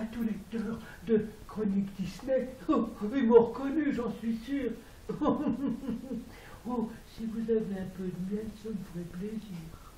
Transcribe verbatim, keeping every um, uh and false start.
à tout lecteur de Chroniques Disney. Oh, ils m'ont reconnu, j'en suis sûr. Oh, si vous avez un peu de miel, ça me ferait plaisir.